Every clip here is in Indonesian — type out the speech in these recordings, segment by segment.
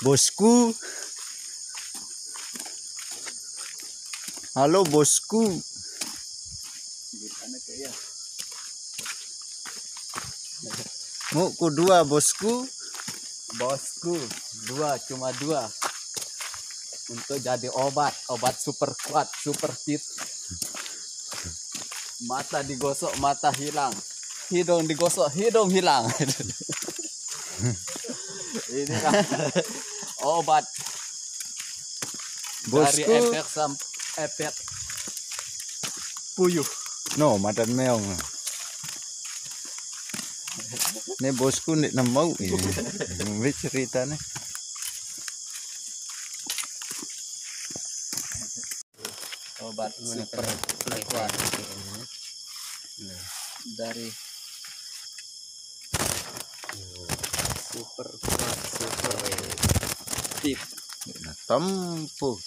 Bosku. Halo bosku. Mau ku dua bosku. Bosku, cuma dua. Untuk jadi obat super kuat, super fit. Mata digosok, mata hilang. Hidung digosok, hidung hilang. Ini kan obat dari Bosku. efek puyuh. No, madan meong. Nih bosku nih mau ini. Mau cerita nih. Obat super kuat dari super kuat, super fit. Tempuh.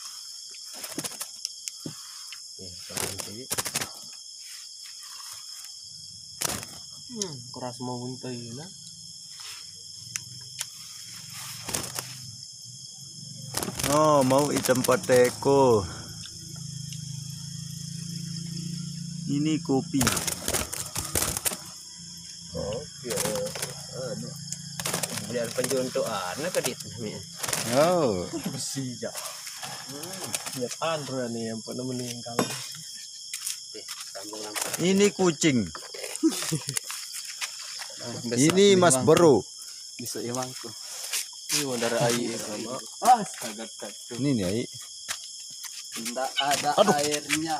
Keras mau buntai na. Oh, mau di tempat teko. Ini kopi. Kopi. Biar penjuntuan kedit. Oh, Bersih ya. Nyetan nih yang pernah meninggal. ini kucing. Ini Mas Bro. Bisa imangku. Ini dari air. Astaga. Ini nih, Ai. Tidak ada airnya.